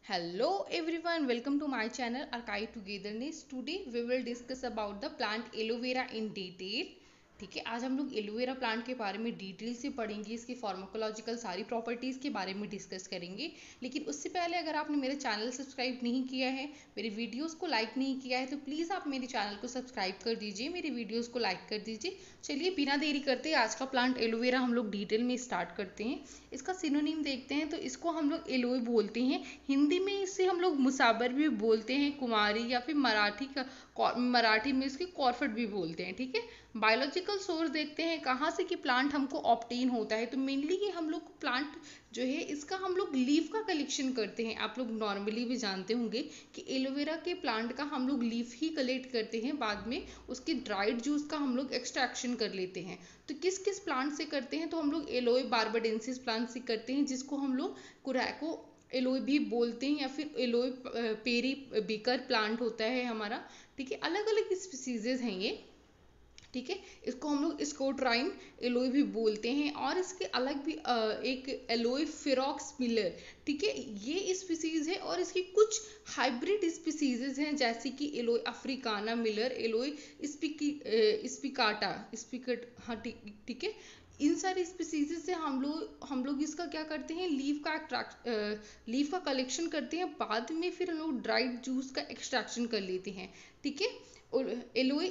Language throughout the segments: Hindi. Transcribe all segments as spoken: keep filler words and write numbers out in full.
Hello everyone, welcome to my channel Archive Togetherness. Today we will discuss about the plant aloe vera in detail. ठीक है, आज हम लोग एलोवेरा प्लांट के बारे में डिटेल से पढ़ेंगे, इसकी फार्माकोलॉजिकल सारी प्रॉपर्टीज़ के बारे में डिस्कस करेंगे। लेकिन उससे पहले अगर आपने मेरे चैनल सब्सक्राइब नहीं किया है, मेरे वीडियोस को लाइक नहीं किया है, तो प्लीज़ आप मेरे चैनल को सब्सक्राइब कर दीजिए, मेरे वीडियोस को लाइक कर दीजिए। चलिए बिना देरी करते आज का प्लांट एलोवेरा हम लोग डिटेल में स्टार्ट करते हैं। इसका सिनोनिम देखते हैं तो इसको हम लोग एलोए बोलते हैं। हिंदी में इसे हम लोग मुसाबर भी बोलते हैं, कुमारी, या फिर मराठी का मराठी में इसकी कॉर्फट भी बोलते हैं। ठीक है, बायोलॉजिकल सोर्स देखते हैं कहाँ से कि प्लांट हमको ऑब्टेन होता है। तो मेनली ये हम लोग प्लांट जो है इसका हम लोग लीफ का कलेक्शन करते हैं। आप लोग नॉर्मली भी जानते होंगे कि एलोवेरा के प्लांट का हम लोग लीफ ही कलेक्ट करते हैं, बाद में उसके ड्राइड जूस का हम लोग एक्सट्रैक्शन कर लेते हैं। तो किस किस प्लांट से करते हैं, तो हम लोग एलोए बार्बाडेंसिस प्लांट से करते हैं, जिसको हम लोग कुरैको एलोए भी बोलते हैं, या फिर एलोए पेरी बिकर प्लांट होता है हमारा। ठीक है, अलग अलग स्पीसीजेज हैं ये। ठीक है, इसको हम लोग स्कोट्राइन एलोए भी बोलते हैं, और इसके अलग भी अ, एक एलोए फिरॉक्स मिलर। ठीक है, ये स्पीसीज है, और इसकी कुछ हाइब्रिड स्पीसीजेज हैं, जैसे कि aloe africana Miller, aloe spiky spicata spicata हाँ ठीक ठीक है। इन सारे स्पीसीज से हम लोग हम लोग इसका क्या करते हैं, लीफ का एक्ट्रैक्ट लीफ का कलेक्शन करते हैं, बाद में फिर हम लोग ड्राइड जूस का एक्सट्रैक्शन कर लेते हैं। ठीक है, और एलोए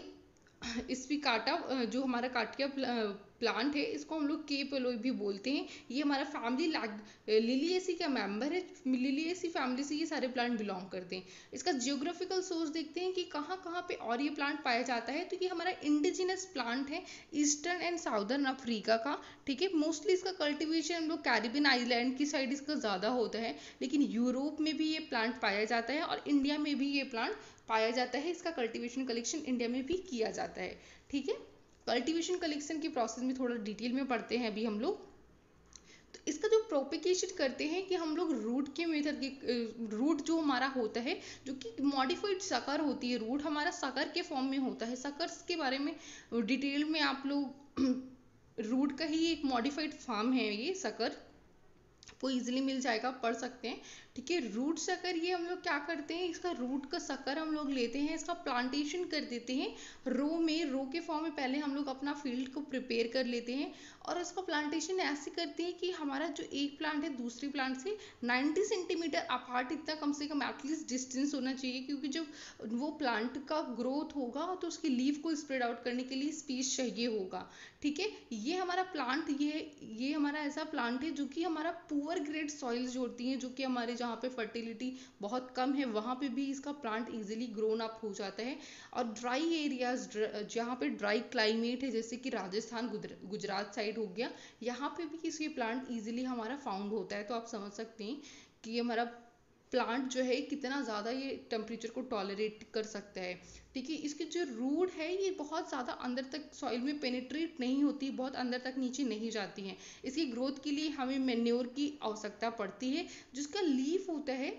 स्पिकाटा जो हमारा काटिया प्लांट है, इसको हम लोग केप एलोए भी बोलते हैं। ये हमारा फैमिली लिलिएसी का मेंबर है। लिलिएसी फैमिली से ये सारे प्लांट बिलोंग करते हैं। इसका जियोग्राफिकल सोर्स देखते हैं कि कहाँ कहाँ पे और ये प्लांट पाया जाता है। तो ये हमारा इंडिजिनस प्लांट है ईस्टर्न एंड साउदर्न अफ्रीका का। ठीक है, मोस्टली इसका कल्टिवेशन हम लोग कैरिबियन आइलैंड की साइड इसका ज़्यादा होता है, लेकिन यूरोप में भी ये प्लांट पाया जाता है, और इंडिया में भी ये प्लांट पाया जाता है। इसका कल्टीवेशन कलेक्शन इंडिया में भी किया जाता है। ठीक है, कल्टीवेशन कलेक्शन की प्रोसेस में थोड़ा डिटेल में पढ़ते हैं अभी हम लोग। तो इसका जो प्रोपिगेशन करते हैं कि हम लोग रूट के मेथड के रूट जो हमारा होता है, जो कि मॉडिफाइड सकर होती है, रूट हमारा सकर के फॉर्म में होता है। सकर्स के बारे में डिटेल में आप लोग रूट का ही एक मॉडिफाइड फॉर्म है ये सकर, वो इजीली मिल जाएगा, पढ़ सकते हैं। ठीक है, रूट सकर ये हम लोग क्या करते हैं, इसका रूट का सकर हम लोग लेते हैं, इसका प्लांटेशन कर देते हैं रो में। रो के फॉर्म में पहले हम लोग अपना फील्ड को प्रिपेयर कर लेते हैं, और इसका प्लांटेशन ऐसे करते हैं कि हमारा जो एक प्लांट है दूसरी प्लांट से नाइन्टी सेंटीमीटर अपार्ट इतना कम से कम एटलीस्ट डिस्टेंस होना चाहिए, क्योंकि जब वो प्लांट का ग्रोथ होगा तो उसकी लीफ को स्प्रेड आउट करने के लिए स्पेस चाहिए होगा। ठीक है, ये हमारा प्लांट ये ये हमारा ऐसा प्लांट है जो कि हमारा पुअर ग्रेड सॉइल जो होती हैं, जो कि हमारे जहाँ पे फर्टिलिटी बहुत कम है, वहाँ पे भी इसका प्लांट इजीली ग्रोन अप हो जाता है। और ड्राई एरियाज जहाँ पे ड्राई क्लाइमेट है, जैसे कि राजस्थान गुजरात साइड हो गया, यहाँ पे भी इसके प्लांट इजीली हमारा फाउंड होता है। तो आप समझ सकते हैं कि ये हमारा प्लांट जो है कितना ज़्यादा ये टेम्परेचर को टॉलरेट कर सकता है। ठीक है, इसकी जो रूट है ये बहुत ज़्यादा अंदर तक सॉइल में पेनिट्रेट नहीं होती, बहुत अंदर तक नीचे नहीं जाती हैं। इसकी ग्रोथ के लिए हमें मेन्योर की आवश्यकता पड़ती है। जिसका लीफ होता है,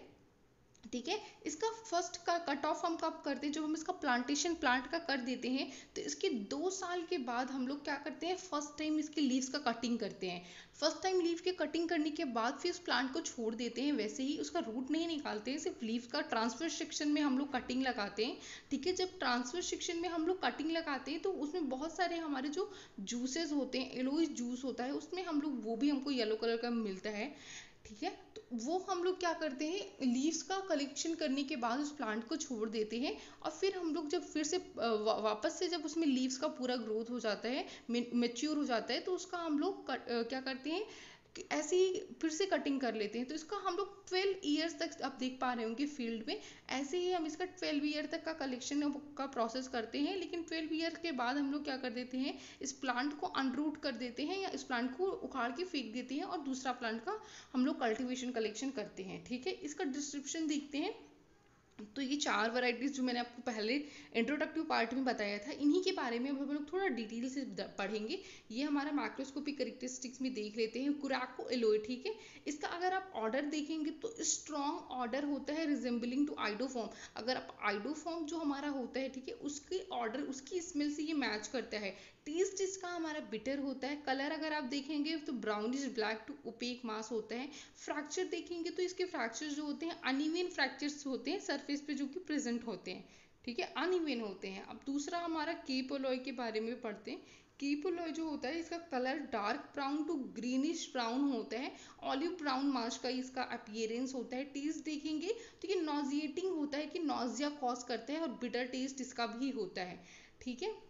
ठीक है, इसका फर्स्ट का कट ऑफ हम कब करते हैं, जब हम इसका प्लांटेशन प्लांट का कर देते हैं, तो इसके दो साल के बाद हम लोग क्या करते हैं, फर्स्ट टाइम इसके लीव्स का कटिंग करते हैं। फर्स्ट टाइम लीफ के कटिंग करने के बाद फिर उस प्लांट को छोड़ देते हैं, वैसे ही उसका रूट नहीं निकालते हैं, सिर्फ लीफ का ट्रांसफर सेक्शन में हम लोग कटिंग लगाते हैं। ठीक है, जब ट्रांसफर सेक्शन में हम लोग कटिंग लगाते हैं तो उसमें बहुत सारे हमारे जो जूसेस होते हैं, एलोई जूस होता है उसमें, हम लोग वो भी हमको येलो कलर का मिलता है। ठीक है, तो वो हम लोग क्या करते हैं, लीव्स का कलेक्शन करने के बाद उस प्लांट को छोड़ देते हैं, और फिर हम लोग जब फिर से वा, वापस से जब उसमें लीव्स का पूरा ग्रोथ हो जाता है, मेच्योर हो जाता है, तो उसका हम लोग कट, क्या करते हैं कि ऐसे ही फिर से कटिंग कर लेते हैं। तो इसका हम लोग ट्वेल्व ईयर्स तक आप देख पा रहे होंगे फील्ड में, ऐसे ही हम इसका ट्वेल्व ईयर तक का कलेक्शन का प्रोसेस करते हैं। लेकिन ट्वेल्व ईयर के बाद हम लोग क्या कर देते हैं, इस प्लांट को अनरूट कर देते हैं, या इस प्लांट को उखाड़ के फेंक देते हैं, और दूसरा प्लांट का हम लोग कल्टीवेशन कलेक्शन करते हैं। ठीक है, इसका डिस्क्रिप्शन देखते हैं। तो ये चार वैरायटीज जो मैंने आपको पहले इंट्रोडक्टिव पार्ट में बताया था, इन्हीं के बारे में अब हम लोग थोड़ा डिटेल से पढ़ेंगे। ये हमारा मैक्रोस्कोपिक कैरेक्टरिस्टिक्स में देख लेते हैं कुराको एलोए, ठीक है। इसका अगर आप ऑर्डर देखेंगे तो स्ट्रॉन्ग ऑर्डर होता है रिजेंबलिंग टू आइडोफॉर्म। अगर आप आइडोफॉर्म जो हमारा होता है, ठीक है, उसके ऑर्डर उसकी स्मेल से ये मैच करता है। टेस्ट इसका हमारा बिटर होता है। कलर अगर आप देखेंगे तो brownish black to opaque mass होता है। फ्रैक्चर देखेंगे तो इसके फ्रैक्चर्स जो होते हैं अनइवन फ्रैक्चर्स होते हैं सरफेस पे जो कि प्रेजेंट होते हैं, ठीक है, अनइवन होते हैं। अब दूसरा हमारा केप एलॉय के बारे में पढ़ते हैं। केप एलॉय जो होता है इसका colour dark brown to greenish brown होता है। ऑलिव ब्राउन मार्श का इसका अपीयरेंस होता है। टेस्ट देखेंगे तो ये नॉजिएटिंग होता है कि नॉजिया कॉज करता है, और बिटर टेस्ट इसका भी होता है, ठीक है,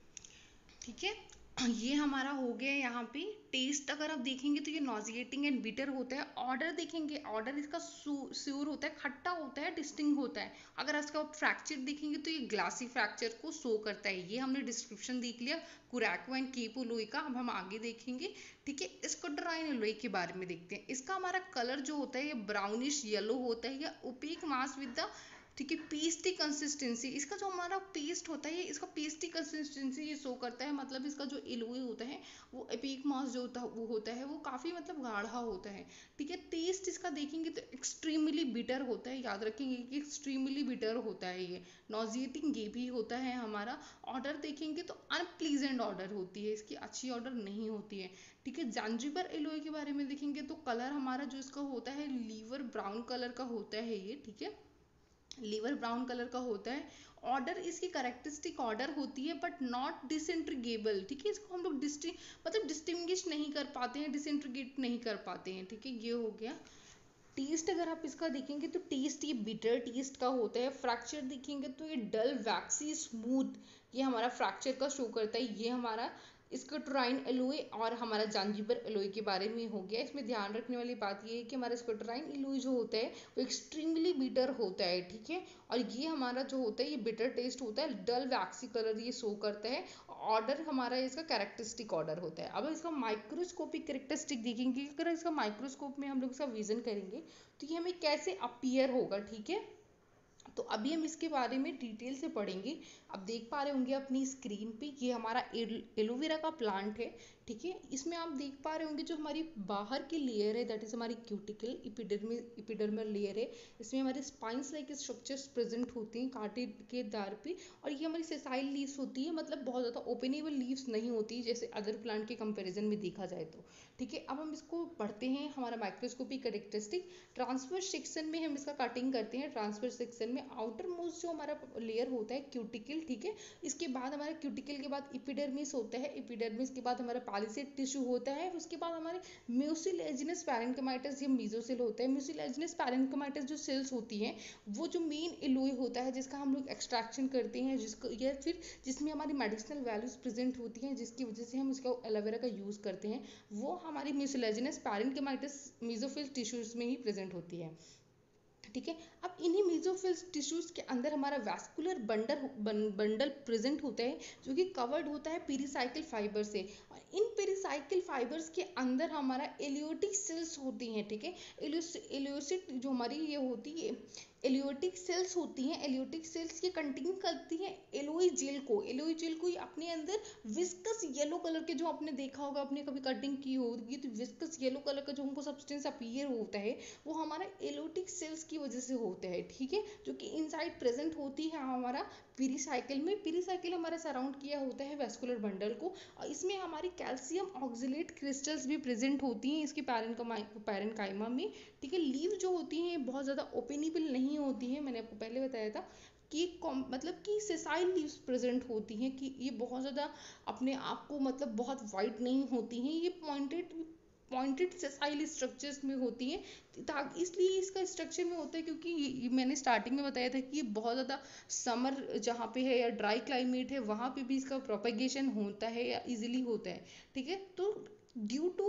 ठीक है। ये हमारा हो गया यहाँ पे। टेस्ट अगर आप देखेंगे तो ये नॉजिएटिंग एंड बिटर होता है। ऑर्डर देखेंगे, ऑर्डर इसका स्यूर होता है, खट्टा होता है, डिस्टिंग होता है। अगर इसका फ्रैक्चर देखेंगे तो ये ग्लासी फ्रैक्चर को शो करता है। ये हमने डिस्क्रिप्शन देख लिया कुरैको एंड केप एलॉय का। अब हम आगे देखेंगे, ठीक है। स्क्वाड्राइन एलॉय के बारे में देखते हैं। इसका हमारा कलर जो होता है ये ब्राउनिश येलो होता है, या ओपेक मास विद द, ठीक है, पेस्टी कंसिस्टेंसी। इसका जो हमारा पेस्ट होता है, इसका पेस्टी कंसिस्टेंसी ये शो करता है। मतलब इसका जो एलोए होता है वो एपिक मॉस जो होता है वो होता है वो काफ़ी मतलब गाढ़ा होता है, ठीक है। टेस्ट इसका देखेंगे तो एक्सट्रीमली बिटर होता है। याद रखेंगे कि एक्सट्रीमली बिटर होता है ये। नॉजिएटिंग ये भी होता है हमारा। ऑर्डर देखेंगे तो अनप्लीजेंट ऑर्डर होती है, इसकी अच्छी ऑर्डर नहीं होती है, ठीक है। जांजिबर एलोए के बारे में देखेंगे तो कलर हमारा जो इसका होता है लीवर ब्राउन कलर का होता है ये, ठीक है, लीवर ब्राउन कलर का होता है। ऑर्डर इसकी करेक्टरिस्टिक ऑर्डर होती है बट नॉट डिसइंट्रीगेबल, ठीक है। इसको हम लोग डिस्टि मतलब डिस्टिंग्विश नहीं कर पाते हैं, डिसइंट्रीगेट नहीं कर पाते हैं, ठीक है। ये हो गया। टेस्ट अगर आप इसका देखेंगे तो टेस्ट ये बिटर टेस्ट का होता है। फ्रैक्चर देखेंगे तो ये डल वैक्सी स्मूथ, ये हमारा फ्रैक्चर का शो करता है। ये हमारा स्क्वाड्राइन एलोए और हमारा जांजिबर एलोए के बारे में हो गया। इसमें ध्यान रखने वाली बात ये है कि हमारा स्क्वाड्राइन एलोए जो होता है वो एक्सट्रीमली बिटर होता है, ठीक है। और ये हमारा जो होता है ये बिटर टेस्ट होता है। डल वैक्सी कलर ये शो करता है। ऑर्डर हमारा इसका कैरेक्टरिस्टिक ऑर्डर होता है। अब इसका माइक्रोस्कोपिक कैरेक्टरिस्टिक देखेंगे, अगर इसका माइक्रोस्कोप में हम लोग इसका विजन करेंगे तो ये हमें कैसे अपीयर होगा, ठीक है। तो अभी हम इसके बारे में डिटेल से पढ़ेंगे। अब देख पा रहे होंगे अपनी स्क्रीन पे ये हमारा एलोवेरा का प्लांट है, ठीक है। इसमें आप देख पा रहे होंगे जो हमारी बाहर की लेयर है दैट इज हमारी क्यूटिकल इपिडर्मल इपिडर्मल लेयर है। इसमें हमारे स्पाइंस लाइक स्ट्रक्चर्स प्रेजेंट होती हैं कांटे के दार पे। और ये हमारी सेसाइल लीव्स होती है, मतलब बहुत ज़्यादा ओपनेबल लीव्स नहीं होती जैसे अदर प्लांट के कंपेरिजन में देखा जाए तो, ठीक है। अब हम इसको पढ़ते हैं। हमारा माइक्रोस्कोपिक कैरेक्टरिस्टिक ट्रांसवर्स सेक्शन में हम इसका कटिंग करते हैं। ट्रांसवर्स सेक्शन में आउटर मोस्ट जो हमारा लेयर होता है क्यूटिकल, ठीक है। इसके बाद हमारे क्यूटिकल के बाद इपिडर्मिस होता है। इपिडर्मिस के बाद हमारा पैलिसेड टिश्यू होता है। उसके बाद हमारे म्यूसिलेजिनस पैरेन्काइमाइटस ये मीजोसेल होता है। म्यूसिलेजिनस पैरेन्काइमाइटस जो सेल्स होती हैं वो जो मेन एलोए होता है जिसका हम लोग एक्सट्रैक्शन करते हैं, जिसको या फिर जिसमें हमारी मेडिसिनल वैल्यूज प्रेजेंट होती हैं जिसकी वजह से हम उसका एलोवेरा का यूज़ करते हैं, वो हमारी म्यूसिलेजिनस पैरेन्काइमाइटस मीजोफिल टिश्यूज में ही प्रेजेंट होती है, ठीक है। अब इन्हीं मीजोफिल टिश्यूज के अंदर हमारा वैस्कुलर बंडल बंडल प्रेजेंट होता है जो कि कवर्ड होता है पेरिसाइकिल फाइबर से। और इन पेरिसाइकिल फाइबर्स के अंदर हमारा एलियोटिक सेल्स होती हैं, ठीक है। एलियोसिट जो हमारी ये होती है एलियोटिक सेल्स होती हैं। एलियोटिक सेल्स ये कंटेन करती हैं एलोई जेल को। एलोई जेल को ये अपने अंदर विस्कस येलो कलर के, जो आपने देखा होगा, आपने कभी कटिंग की होगी तो विस्कस येलो कलर का जो हमको सब्सटेंस अपीयर होता है वो हमारा एलोटिक सेल्स की वजह से होता है, ठीक है, जो कि इनसाइड प्रेजेंट होती है हमारा पेरिसाइकिल में। पेरिसाइकिल हमारा सराउंड किया होता है वैस्कुलर बंडल को। और इसमें हमारी कैल्शियम ऑक्सलेट क्रिस्टल्स भी प्रेजेंट होती हैं इसके पैरेन्काइमा में, ठीक है। लीव जो होती हैं बहुत ज़्यादा ओपेनेबल नहीं होती हैं, मैंने आपको पहले बताया था कि मतलब कि सेसाइल लीव्स प्रेजेंट होती हैं, कि ये बहुत ज़्यादा अपने आप को मतलब बहुत वाइड नहीं होती हैं, ये पॉइंटेड पॉइंटेड सेसाइल स्ट्रक्चर्स में होती हैं। इसलिए इसका स्ट्रक्चर में होता है क्योंकि ये, ये मैंने स्टार्टिंग में बताया था कि ये बहुत ज़्यादा समर जहाँ पे है या ड्राई क्लाइमेट है वहाँ पे भी इसका प्रोपेगेशन होता है या इजीली होता है, ठीक है। तो due to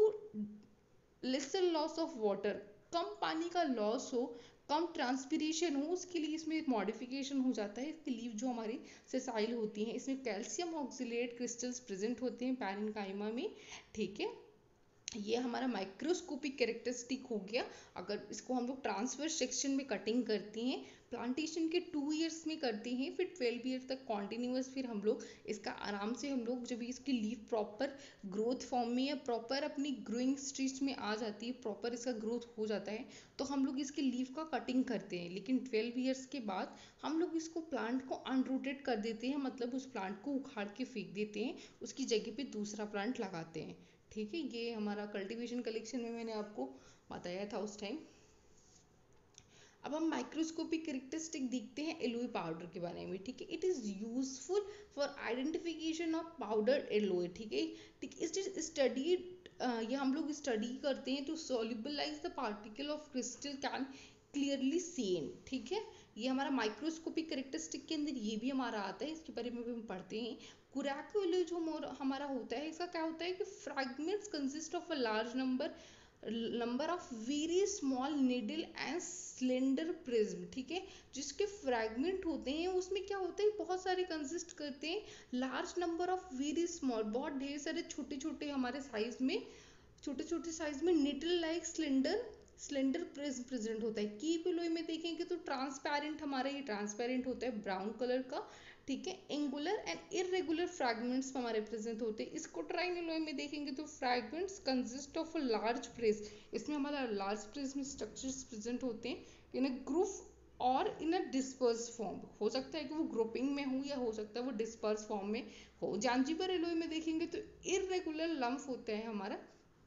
lesser loss of water, कम पानी का लॉस हो, कम ट्रांसपीरेशन हो, उसके लिए इसमें मॉडिफिकेशन हो जाता है। इसकी लीव जो हमारी सेसाइल होती हैं इसमें कैल्शियम ऑक्सलेट क्रिस्टल्स प्रेजेंट होते हैं पैरेन्काइमा में, ठीक है। ये हमारा माइक्रोस्कोपिक कैरेक्टरिस्टिक हो गया। अगर इसको हम लोग ट्रांसफर सेक्शन में कटिंग करते हैं, प्लांटेशन के टू इयर्स में करते हैं, फिर ट्वेल्व ईयर तक कॉन्टिन्यूस, फिर हम लोग इसका आराम से हम लोग जब इसकी लीफ प्रॉपर ग्रोथ फॉर्म में या प्रॉपर अपनी ग्रोइंग स्टेज में आ जाती है, प्रॉपर इसका ग्रोथ हो जाता है, तो हम लोग इसकी लीफ का कटिंग करते हैं। लेकिन ट्वेल्व ईयर्स के बाद हम लोग इसको प्लांट को अनरूटेड कर देते हैं, मतलब उस प्लांट को उखाड़ के फेंक देते हैं, उसकी जगह पे दूसरा प्लांट लगाते हैं। ठीक है, ये हमारा कल्टीवेशन कलेक्शन में मैंने आपको बताया था उस टाइम। अब हम माइक्रोस्कोपिक कैरेक्टरिस्टिक देखते हैं एलोई पाउडर के बारे में। ठीक है, it is useful for identification of powder aloe. ठीक है, ठीक, इट इज स्टडीड, ये हम लोग स्टडी करते हैं to solubilise the particle of crystal can clearly seen. ठीक है, ये हमारा माइक्रोस्कोपिक कैरेक्टरिस्टिक के अंदर ये भी हमारा आता है, इसके बारे में भी हम पढ़ते हैं। कुरैको एलोई जो हमारा होता है, इसका क्या होता है कि fragments consist of a large number number of very small needle and slender prism. ठीक है, जिसके फ्रैगमेंट होते हैं उसमें क्या होता है, बहुत सारे कंसिस्ट करते हैं large number of very small, बहुत ढेर सारे छोटे छोटे हमारे साइज में, छोटे छोटे साइज में needle like slender slender prism present होता है। कीप एलोई में देखेंगे तो ट्रांसपेरेंट, हमारा ये ट्रांसपेरेंट होता है ब्राउन कलर का। ठीक है, एंगुलर एंड इरेगुलर फ्रैगमेंट्स हमारे प्रेजेंट होते हैं। इसको ट्राइन एलोई में देखेंगे तो fragments consist of a large prism, इसमें हमारा लार्ज प्रिज्म स्ट्रक्चर्स प्रेजेंट होते हैं इन अ ग्रुप और इन अ डिस्पर्स फॉर्म। हो सकता है कि वो ग्रुपिंग में हो या हो सकता है वो डिस्पर्स फॉर्म में हो। जांजिबर एलोई में देखेंगे तो इरेगुलर लम्फ होता है हमारा,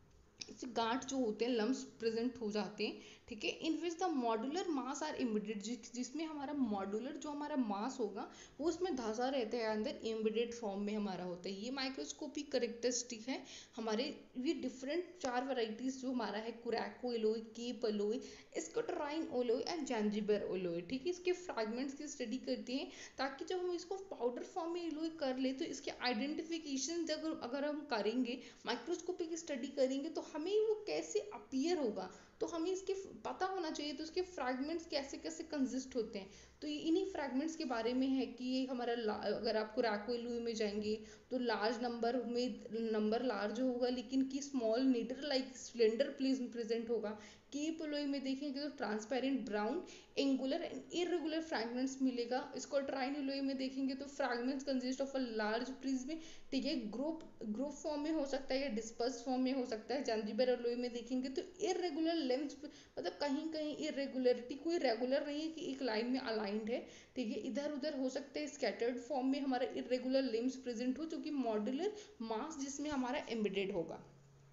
गांठ जो होते हैं, लम्स प्रेजेंट हो जाते हैं। ठीक है, in which the modular mass are embedded, जिसमें हमारा मॉड्यूलर जो हमारा मास होगा वो उसमें धंसा रहता है अंदर, एम्बेडेड फॉर्म में हमारा होता है। ये माइक्रोस्कोपिक कैरेक्टरिस्टिक है हमारे। ये डिफरेंट चार वैरायटीज जो हमारा है, Curacao aloe, Cape aloe, Socotrine aloe and Zanzibar aloe. ठीक है, इसके फ्रैगमेंट्स की स्टडी करते हैं ताकि जब हम इसको पाउडर फॉर्म में एलोई कर ले तो इसके आइडेंटिफिकेशन अगर अगर हम करेंगे, माइक्रोस्कोपिक स्टडी करेंगे, तो हमें वो कैसे अपीयर होगा, तो हमें इसके पता होना चाहिए तो उसके फ्रैगमेंट्स कैसे कैसे कंसिस्ट होते हैं। तो ये इन्हीं फ्रैगमेंट्स के बारे में है कि ये हमारा, अगर आप कुरैको एलोई में जाएंगे तो लार्ज नंबर में नंबर लार्ज होगा, लेकिन की small needle like slender prism present होगा। केप एलोई में देखेंगे तो transparent brown angular and irregular fragments मिलेगा। इसको ट्राइन एलोई में देखेंगे तो fragments consist of a large prism. ठीक है, ग्रुप ग्रुप फॉर्म में हो सकता है या डिस्पर्स फॉर्म में हो सकता है। जांजिबर एलोई में देखेंगे तो इरेगुलर लेंथ, मतलब कहीं कहीं इरेगुलरिटी, कोई रेगुलर नहीं है कि एक लाइन में अलाइंड है। ठीक है, इधर उधर हो सकता है। स्कैटर्ड फॉर्म में हमारा इरेगुलर लिम्स प्रेजेंट हो, जो कि मॉड्यूलर मास जिसमें हमारा एम्बेडेड होगा।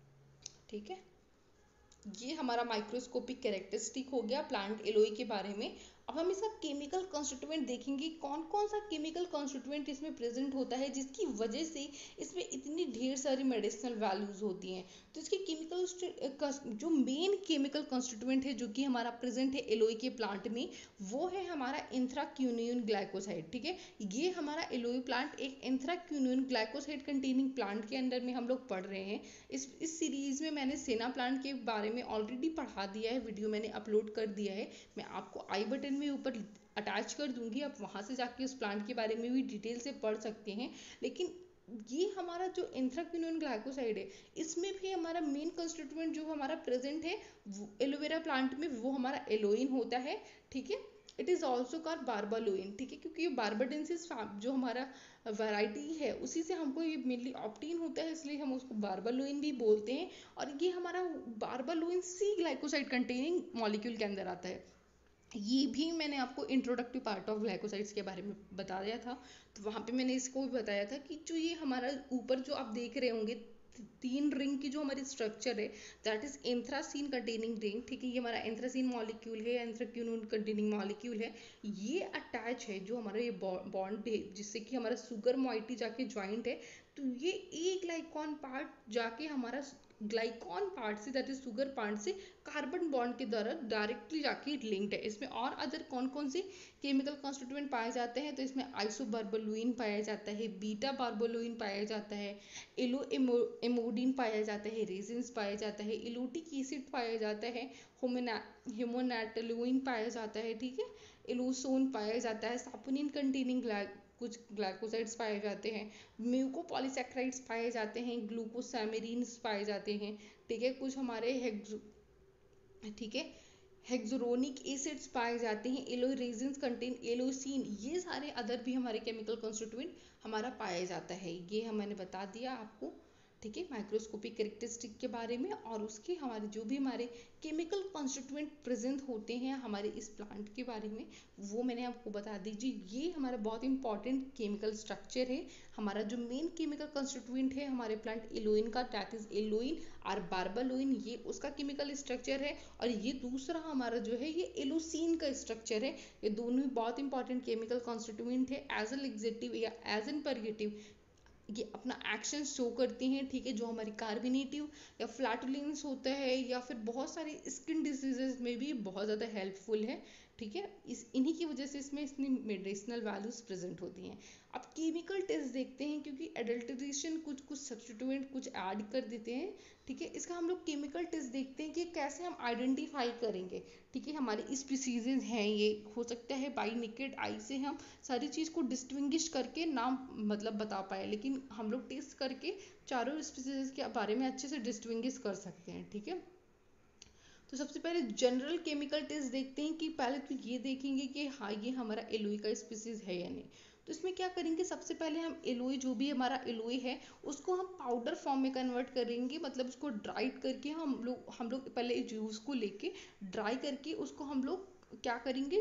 ठीक है, ये हमारा माइक्रोस्कोपिक कैरेक्टरिस्टिक हो गया प्लांट एलोई के बारे में। अब हम इसका केमिकल कॉन्स्टिट्यूएंट देखेंगे, कौन कौन सा केमिकल कॉन्स्टिट्यूएंट इसमें प्रेजेंट होता है जिसकी वजह से इसमें इतनी ढेर सारी मेडिसिनल वैल्यूज होती हैं। तो इसके केमिकल जो मेन केमिकल कॉन्स्टिट्यूएंट है जो कि हमारा प्रेजेंट है एलोई के प्लांट में, वो है हमारा एंथ्राक्यूनिन ग्लाइकोसाइड। ठीक है, ये हमारा एलोई प्लांट एक एंथ्राक्यूनिन ग्लाइकोसाइड कंटेनिंग प्लांट के अंदर में हम लोग पढ़ रहे हैं। इस इस सीरीज में मैंने सेना प्लांट के बारे में ऑलरेडी पढ़ा दिया है, वीडियो मैंने अपलोड कर दिया है, मैं आपको आई बटन में ऊपर अटैच कर दूंगी, आप वहां से जाके उस प्लांट के बारे में भी डिटेल से पढ़ सकते हैं। लेकिन ये हमारा जो एंथ्राक्विनोन ग्लाइकोसाइड है, इसमें भी हमारा मेन कंस्टिट्यूएंट जो हमारा प्रेजेंट है एलोवेरा प्लांट में, वो हमारा एलोइन होता है। ठीक है, it is also called barbaloin. ठीक है, क्योंकि ये बारबाडेंसिस जो हमारा वैरायटी है उसी से हमको ये मेनली ऑप्टीन होता है, इसलिए हम उसको बारबालोइन भी बोलते हैं। और ये हमारा barbaloin C glycoside containing molecule के अंदर आता है। ये भी मैंने आपको इंट्रोडक्टिव पार्ट ऑफ ग्लाइकोसाइड्स के बारे में बता दिया था, तो वहाँ पे मैंने इसको भी बताया था कि जो ये हमारा ऊपर जो आप देख रहे होंगे तीन रिंग की जो हमारी स्ट्रक्चर है, that is anthracene containing ring. ठीक है, ये हमारा एंथ्रासीन मॉलिक्यूल है, एंथ्राक्विनोन कंटेनिंग मॉलिक्यूल है। ये अटैच है जो हमारा ये बॉन्ड है जिससे कि हमारा सुगर मॉइटी जाके ज्वाइंट है, तो ये एक ग्लाइकॉन पार्ट जाके हमारा ग्लाइकॉन पार्ट से, दैट इज सुगर पार्ट से कार्बन बॉन्ड के द्वारा डायरेक्टली जाके लिंक्ड है। इसमें और अदर कौन कौन से केमिकल कॉन्स्टिट्यूएंट पाए जाते हैं, तो इसमें आइसोबार्बोलुइन पाया जाता है, बीटा बार्बोलुइन पाया जाता है, एलो एमोडिन पाया जाता है, रेजिन्स पाया जाता है, इलोटिक एसिड पाया जाता है, होमोनाटोलुइन पाया जाता है। ठीक है, इलोसोन पाया जाता है, सापोनिन कंटेनिंग कुछ ग्लाइकोसाइड्स पाए जाते हैं, म्यूकोपॉलीसैकेराइड्स पाए जाते हैं, ग्लूकोसामिरीन्स पाए जाते हैं। ठीक है, कुछ हमारे हेक्सो ठीक है हेक्सोरोनिक एसिड्स पाए जाते हैं, एलोई रेजिन्स कंटेन एलोसीन, ये सारे अदर भी हमारे केमिकल कॉन्स्टिट्यूएंट हमारा पाया जाता है। ये हम मैंने बता दिया आपको, ठीक है, माइक्रोस्कोपिक कैरेक्टरिस्टिक के बारे में, और उसके हमारे जो भी हमारे केमिकल कॉन्स्टिट्यूएंट प्रेजेंट होते हैं हमारे इस प्लांट के बारे में, वो मैंने आपको बता दीजिए। ये हमारा बहुत इंपॉर्टेंट केमिकल स्ट्रक्चर है। हमारा जो मेन केमिकल कॉन्स्टिट्यूएंट है हमारे प्लांट एलोइन का, दैट इज एलोइन और बार्बालोइन, ये उसका केमिकल स्ट्रक्चर है। और ये दूसरा हमारा जो है ये एलोसीन का स्ट्रक्चर है। ये दोनों ही बहुत इंपॉर्टेंट केमिकल कॉन्स्टिट्यूएंट है। एज अ लिग्जेटिव या एज एन परगेटिव ये अपना एक्शन शो करती हैं, ठीक है, जो हमारी कार्बोनेटिव या फ्लैटुलेंस होता है या फिर बहुत सारे स्किन डिजीजेस में भी बहुत ज़्यादा हेल्पफुल है, ठीक है। इस इन्हीं की वजह से इसमें इतनी मेडिसिनल वैल्यूज प्रेजेंट होती हैं। अब केमिकल टेस्ट देखते हैं, क्योंकि एडल्ट्रेशन कुछ कुछ सब्स्टिट्यूएंट कुछ ऐड कर देते हैं, ठीक है। इसका हम लोग केमिकल टेस्ट देखते हैं कि कैसे हम आइडेंटिफाई करेंगे, ठीक है, हमारे स्पीसीज हैं ये, हो सकता है बाई नेकेड आई से हम सारी चीज़ को डिस्टिंग्विश करके नाम मतलब बता पाए, लेकिन हम लोग टेस्ट करके चारों स्पीसीज के बारे में अच्छे से डिस्टिंग्विश कर सकते हैं, ठीक है। तो सबसे पहले जनरल केमिकल टेस्ट देखते हैं कि पहले तो ये देखेंगे कि हाँ ये हमारा एलोई का स्पीसीज है या नहीं। तो इसमें क्या करेंगे, सबसे पहले हम एलोई जो भी हमारा एलोई है उसको हम पाउडर फॉर्म में कन्वर्ट करेंगे, मतलब उसको ड्राइड करके हम लोग हम लोग पहले जूस को लेके ड्राई करके उसको हम लोग क्या करेंगे,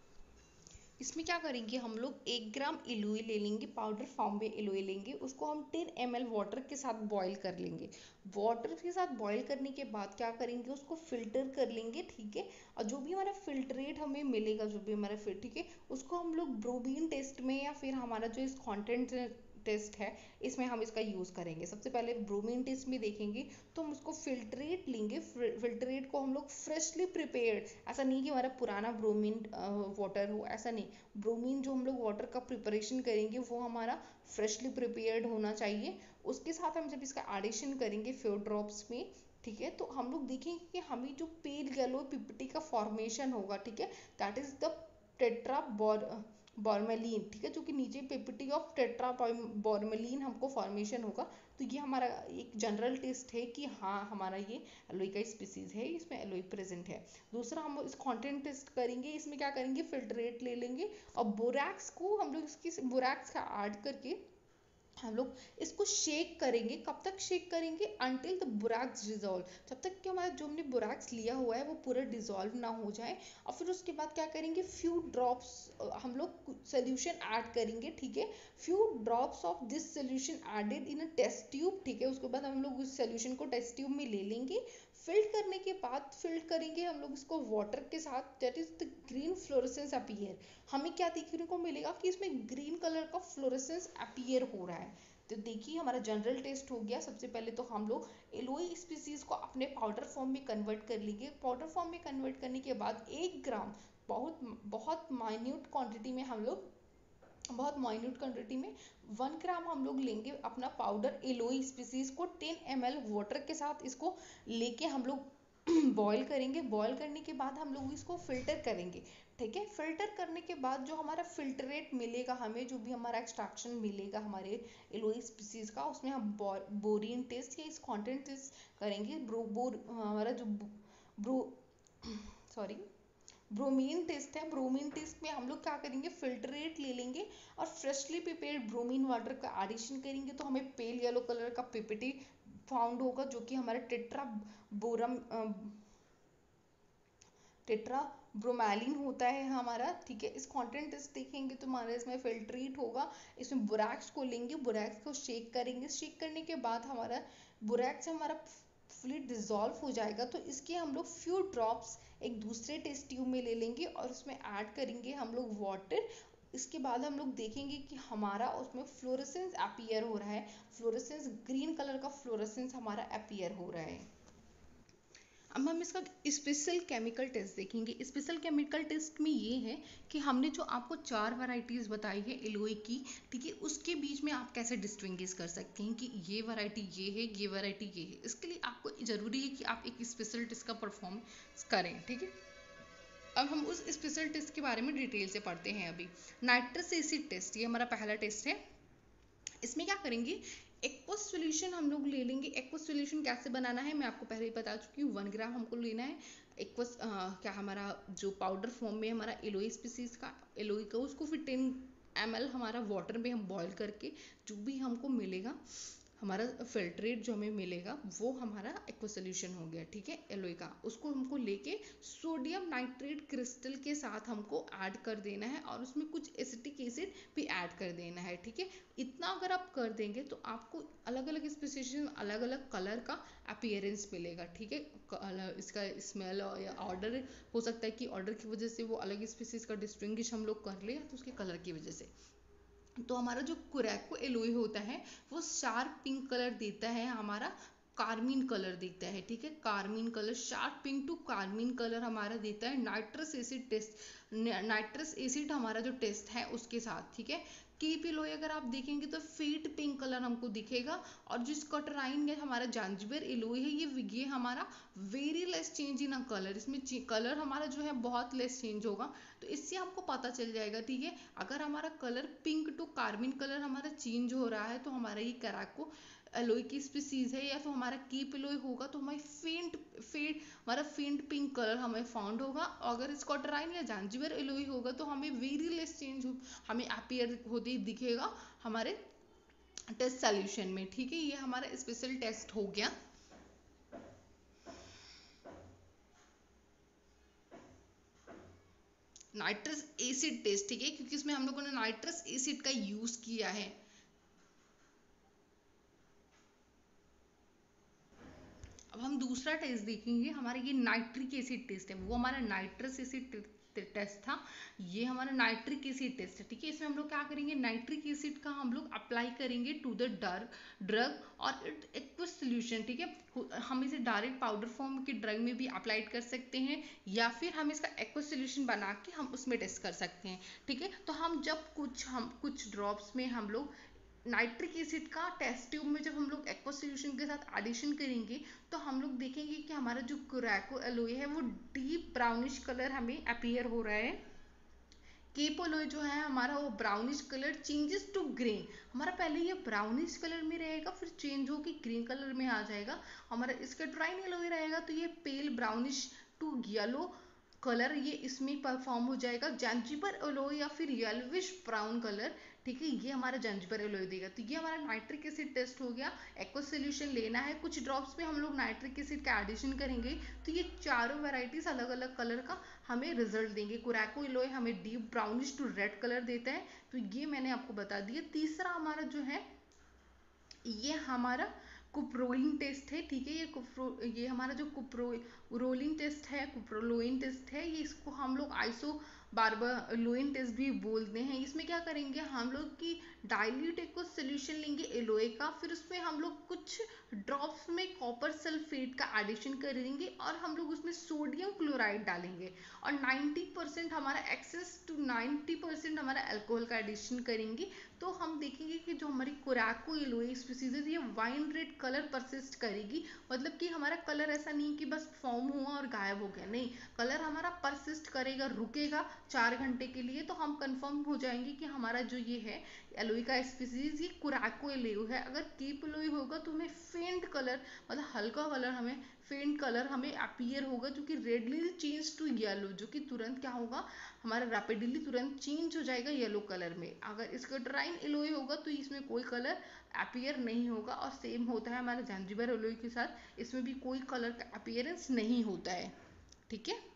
इसमें क्या करेंगे हम लोग एक ग्राम एलोई ले लेंगे, पाउडर फॉर्म में एलोई लेंगे, उसको हम टेन एम एल वाटर के साथ बॉईल कर लेंगे। वाटर के साथ बॉईल करने के बाद क्या करेंगे, उसको फिल्टर कर लेंगे, ठीक है। और जो भी हमारा फिल्ट्रेट हमें मिलेगा, जो भी हमारा फिर ठीक है, उसको हम लोग ब्रोमीन टेस्ट में या फिर हमारा जो इस कॉन्टेंट टेस्ट है इसमें हम इसका यूज़ करेंगे। सबसे पहले ब्रोमीन टेस्ट में देखेंगे तो हम उसको फिल्ट्रेट लेंगे। फिल्ट्रेट को हम लोग फ्रेशली प्रिपेयर्ड, ऐसा नहीं कि हमारा पुराना ब्रोमीन वाटर हो, ऐसा नहीं, ब्रोमीन जो हम लोग वाटर का प्रिपरेशन करेंगे वो हमारा फ्रेशली प्रिपेयर्ड होना चाहिए। उसके साथ हम जब इसका एडिशन करेंगे फ्यू ड्रॉप्स में, ठीक है, तो हम लोग देखेंगे कि हमें जो पेल येलो पिपटी का फॉर्मेशन होगा, ठीक है, दैट इज द टेट्रा बॉर्मेलिन, ठीक है, जो कि नीचे पिपटी ऑफ टेट्रा बॉर्मेलिन हमको फॉर्मेशन होगा। तो ये हमारा एक जनरल टेस्ट है कि हाँ हमारा ये एलोई का स्पीसीज है, इसमें एलोई प्रेजेंट है। दूसरा हम इस कॉन्टेंट टेस्ट करेंगे, इसमें क्या करेंगे, फिल्ट्रेट ले लेंगे और बोरैक्स को हम लोग इसकी बोरैक्स का ऐड करके हम लोग इसको शेक करेंगे। कब तक शेक करेंगे, अंटिल द बोरैक्स डिजॉल्व, जब तक कि हमारा जो हमने बोरैक्स लिया हुआ है वो पूरा डिजॉल्व ना हो जाए। और फिर उसके बाद क्या करेंगे, फ्यू ड्रॉप्स हम लोग सोल्यूशन ऐड करेंगे, ठीक है, few drops of this solution added in a test tube, ठीक है। उसके बाद हम लोग उस सोल्यूशन को टेस्ट ट्यूब में ले लेंगे। फिल्ड करने के बाद फिल्ड करेंगे हम लोग इसको वाटर के साथ, that is the green fluorescence appear. हमें क्या देखने को मिलेगा कि इसमें ग्रीन कलर का फ्लोरेसेंस अपीयर हो रहा है। तो देखिए हमारा जनरल टेस्ट हो गया। सबसे पहले तो हम लोग एलोई स्पीसीज को अपने पाउडर फॉर्म में कन्वर्ट कर लेंगे। पाउडर फॉर्म में कन्वर्ट करने के बाद एक ग्राम, बहुत बहुत माइन्यूट क्वांटिटी में हम लोग बहुत माइन्यूट क्वांटिटी में वन ग्राम हम लोग लेंगे अपना पाउडर एलोई स्पीसीज को टेन एम एल वाटर के साथ इसको लेके हम लोग बॉईल करेंगे। बॉईल करने के बाद हम लोग इसको फिल्टर करेंगे, ठीक है। फिल्टर करने के बाद जो हमारा फिल्टरेट मिलेगा, हमें जो भी हमारा एक्सट्रैक्शन मिलेगा हमारे एलोई स्पीसीज का, उसमें हम बोरिन टेस्ट या इस कॉन्टेंट टेस्ट करेंगे। ब्रो बोर हमारा जो ब्रो सॉरी ब्रोमीन टेस्ट है, ब्रोमीन टेस्ट में हम लोग क्या करेंगे, फिल्ट्रेट ले लेंगे और फ्रेशली प्रिपेयर्ड ब्रोमीन वाटर का एडिशन करेंगे। तो हमें पेल येलो कलर का पिपिटी फाउंड होगा, जो कि हमारा टेट्रा बोरम टेट्रा ब्रोमैलिन होता है हमारा, ठीक है। इस कॉन्टेंट टेस्ट देखेंगे तो हमारा इसमें फिल्ट्रेट होगा। इसमें बोरैक्स को लेंगे, बोरैक्स को शेक करेंगे। शेक करने के बाद हमारा बोरैक्स हमारा फुली डिजॉल्व हो जाएगा। तो इसके हम लोग फ्यू ड्रॉप्स एक दूसरे टेस्ट ट्यूब में ले लेंगे और उसमें ऐड करेंगे हम लोग वाटर। इसके बाद हम लोग देखेंगे कि हमारा उसमें फ्लोरेसेंस अपीयर हो रहा है, फ्लोरेसेंस ग्रीन कलर का फ्लोरेसेंस हमारा अपीयर हो रहा है। अब हम इसका स्पेशल केमिकल टेस्ट देखेंगे। स्पेशल केमिकल टेस्ट में ये है कि हमने जो आपको चार वैरायटीज़ बताई है एलोई की, ठीक है, उसके बीच में आप कैसे डिस्टिंग्विश कर सकते हैं कि ये वैरायटी ये है, ये वैरायटी ये है। इसके लिए आपको ज़रूरी है कि आप एक स्पेशल टेस्ट का परफॉर्म करें, ठीक है। अब हम उस स्पेशल टेस्ट के बारे में डिटेल से पढ़ते हैं। अभी नाइट्रस एसिड टेस्ट, ये हमारा पहला टेस्ट है। इसमें क्या करेंगे, एक्वस सॉल्यूशन हम लोग ले लेंगे। एक्वस सॉल्यूशन कैसे बनाना है मैं आपको पहले ही बता चुकी हूँ। वन ग्राम हमको लेना है एक्वस, क्या हमारा जो पाउडर फॉर्म में हमारा एलोई स्पीसीज का एलोई का, उसको फिर टेन एम एल हमारा वाटर में हम बॉईल करके जो भी हमको मिलेगा हमारा फिल्ट्रेट जो हमें मिलेगा वो हमारा एक्वा सोल्यूशन हो गया, ठीक है, एलोई का। उसको हमको लेके सोडियम नाइट्रेट क्रिस्टल के साथ हमको ऐड कर देना है और उसमें कुछ एसिटिक एसिड भी ऐड कर देना है, ठीक है। इतना अगर आप कर देंगे तो आपको अलग अलग स्पेसिफिकेशन अलग अलग कलर का अपीयरेंस मिलेगा, ठीक है। इसका स्मेल या ऑर्डर हो सकता है कि ऑर्डर की वजह से वो अलग स्पीसीज का डिस्टिंग्विश हम लोग कर ले, तो उसके कलर की वजह से। तो हमारा जो कुरैको एलोई होता है वो शार्प पिंक कलर देता है, हमारा कार्मीन कलर देता है, ठीक है। Carmine colour, sharp pink to carmine colour हमारा देता है nitrous acid test nitrous acid हमारा जो टेस्ट है उसके साथ, ठीक है। कीप एलोई अगर आप देखेंगे तो फेट पिंक कलर हमको दिखेगा। और जो स्कॉटराइन है हमारा जांजिबर एलोई है, ये ये हमारा very less change in a colour, इसमें कलर हमारा जो है बहुत लेस चेंज होगा। तो इससे आपको पता चल जाएगा, ठीक है। अगर हमारा colour pink to carmine colour हमारा चेंज हो रहा है तो हमारा ये कैराको एलोई की स्पीसीज है, या तो हमारा कीप एलोई होगा तो हमारी फेंट फेंट हमारा फेंट पिंक कलर हमें फाउंड होगा। अगर स्कॉटराइन या जांजिबर एलोई होगा तो हमें वेरी लेस चेंज हमें अपीयर होते ही दिखेगा हमारे टेस्ट सॉल्यूशन में, ठीक है। ये हमारा स्पेशल टेस्ट हो गया नाइट्रस एसिड टेस्ट, ठीक है, क्योंकि इसमें हम लोगों ने नाइट्रस एसिड का यूज किया है। अब हम दूसरा टेस्ट देखेंगे, हमारा ये नाइट्रिक एसिड टेस्ट है, वो हमारा नाइट्रस एसिड टेस्ट था, ये हमारा नाइट्रिक एसिड टेस्ट है, ठीक है। इसमें हम लोग क्या करेंगे, नाइट्रिक एसिड का हम लोग अप्लाई करेंगे टू द ड्रग ड्रग और इट एक्वस सोल्यूशन, ठीक है। हम इसे डायरेक्ट पाउडर फॉर्म के ड्रग में भी अप्लाई कर सकते हैं या फिर हम इसका एक्वस सोल्यूशन बना के हम उसमें टेस्ट कर सकते हैं, ठीक है। तो हम जब कुछ हम कुछ ड्रॉप्स में हम लोग नाइट्रिक एसिड का टेस्ट ट्यूब में जब हम लोग एक्वा सोल्यूशन के साथ एडिशन करेंगे तो हम लोग देखेंगे कि हमारा जो कुरैको एलोई है वो डीप ब्राउनिश कलर हमें अपीयर हो रहा है। केप एलोई जो है हमारा वो brownish colour changes to green, हमारा पहले ये ब्राउनिश कलर में रहेगा फिर चेंज होकर ग्रीन कलर में आ जाएगा। हमारा स्कैटराइन एलोई रहेगा तो ये pale brownish to yellow colour ये इसमें परफॉर्म हो जाएगा। जांजिबर एलोई या फिर येलोविश ब्राउन कलर, ठीक है, ये हमारा जांजिबर एलोई देगा। तो ये हमारा नाइट्रिक एसिड टेस्ट हो गया। एक्वा सोल्यूशन लेना है, कुछ ड्रॉप्स में हम लोग नाइट्रिक एसिड का एडिशन करेंगे तो ये चारों वेराइटीज अलग अलग कलर का हमें रिजल्ट देंगे। कुरैको एलोई हमें deep brownish to red colour देता है, तो ये मैंने आपको बता दिया। तीसरा हमारा जो है ये हमारा कुप्रोलिन टेस्ट है, ठीक है। ये कुप्रो ये हमारा जो कुप्रो रोलिन टेस्ट है, कुप्रोलोइन टेस्ट है, ये इसको हम लोग आइसो बार्बालोइन टेस्ट भी बोलते हैं। इसमें क्या करेंगे हम लोग की डाइल्यूट एक सोल्यूशन लेंगे एलोए का, फिर उसमें हम लोग कुछ ड्रॉप्स में कॉपर सल्फेट का एडिशन करेंगे और हम लोग उसमें सोडियम क्लोराइड डालेंगे और नाइन्टी परसेंट हमारा एक्सेस टू नाइन्टी परसेंट हमारा अल्कोहल का एडिशन करेंगे। तो हम देखेंगे कि जो हमारी कुरैको एलोई स्पीसीज है ये वाइन रेड कलर परसिस्ट करेगी, मतलब कि हमारा कलर ऐसा नहीं कि बस फॉर्म हुआ और गायब हो गया, नहीं, कलर हमारा परसिस्ट करेगा, रुकेगा चार घंटे के लिए। तो हम कंफर्म हो जाएंगे कि हमारा जो ये है एलोई का स्पीसीज ये कुरैको एलोई है। अगर कीप एलोई होगा तो हमें फेंट कलर मतलब हल्का कलर हमें फेंट कलर हमें अपीयर होगा जो कि रेडली चेंज टू येलो, जो कि तुरंत क्या होगा हमारा रैपिडली तुरंत चेंज हो जाएगा येलो कलर में। अगर स्कैटराइन एलोई होगा तो इसमें कोई कलर अपीयर नहीं होगा और सेम होता है हमारा जांजिबर एलोई के साथ, इसमें भी कोई कलर का अपीयरेंस नहीं होता है, ठीक है।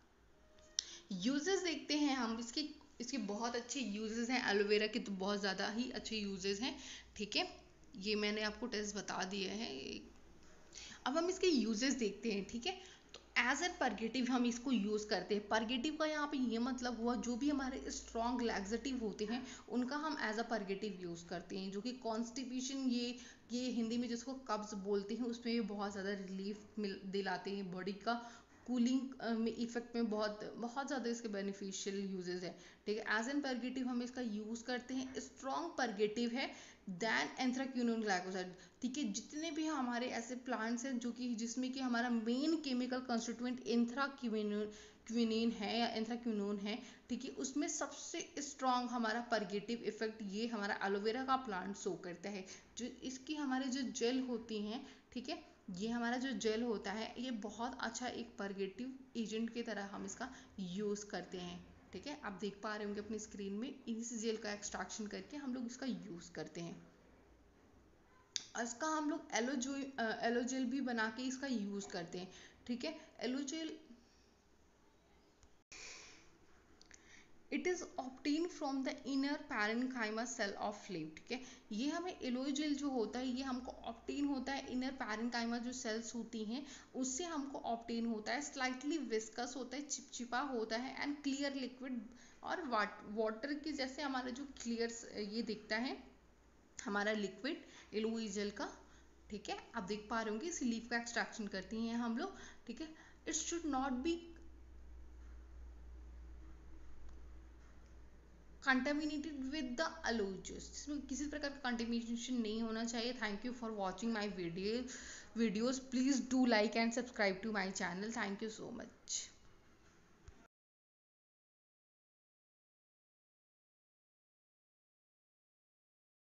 यूजेस देखते हैं हम इसके इसके बहुत अच्छे यूजेस हैं, एलोवेरा के तो बहुत ज़्यादा ही अच्छे यूजेस हैं, ठीक है। ये मैंने आपको टेस्ट बता दिए हैं। अब हम इसके यूजेस देखते हैं, ठीक है। तो एज ए परगेटिव हम इसको यूज़ करते हैं। परगेटिव का यहाँ पे ये मतलब हुआ जो भी हमारे स्ट्रॉन्ग लैक्सेटिव होते हैं उनका हम एज अ परगेटिव यूज़ करते हैं, जो कि कॉन्स्टिपेशन ये ये हिंदी में जिसको कब्ज बोलते हैं उसमें ये बहुत ज़्यादा रिलीफ मिल दिलाते हैं, बॉडी का कूलिंग में इफेक्ट में बहुत बहुत ज़्यादा इसके बेनिफिशियल यूजेस है, ठीक है। एज एन परगेटिव हम इसका यूज़ करते हैं। स्ट्रॉन्ग परगेटिव है दैन एंथ्राक्विनोन ग्लाइकोसाइड, ठीक है। जितने भी हमारे ऐसे प्लांट्स हैं जो कि जिसमें कि हमारा main chemical constituent anthraquinone quinine है या एंथ्राक्विनोन है, ठीक है, उसमें सबसे स्ट्रॉन्ग हमारा परगेटिव इफेक्ट ये हमारा एलोवेरा का प्लांट शो करता है। जो इसकी हमारे जो जेल होती हैं, ठीक है, ये हमारा जो जेल होता है ये बहुत अच्छा एक परगेटिव एजेंट की तरह हम इसका यूज़ करते हैं, ठीक है। आप देख पा रहे होंगे अपनी स्क्रीन में, इस जेल का एक्सट्रैक्शन करके हम लोग इसका यूज़ करते हैं। इसका हम लोग एलोजो एलोजेल भी बना के इसका यूज़ करते हैं, ठीक है। Aloe gel it is obtained from the inner parenchyma cell of leaf, ठीक है। ये हमें एलोजेल जो होता है ये हमको ऑप्टेन होता है इनर पैरेन्काइमा जो सेल्स होती हैं उससे हमको ऑप्टेन होता है। स्लाइटली विस्कस होता है, चिपचिपा होता है एंड क्लियर लिक्विड और वाटर के जैसे हमारा जो क्लियर ये दिखता है हमारा लिक्विड एलोई जेल का, ठीक है। आप देख पा रहे होंगे इस लीफ का एक्सट्रैक्शन करती हैं हम लोग, ठीक है। It should not be contaminated with the aloe juice, इसमें किसी प्रकार का कंटेमिनेशन नहीं होना चाहिए। Thank you for watching my video videos please do like and subscribe to my channel. Thank you so much.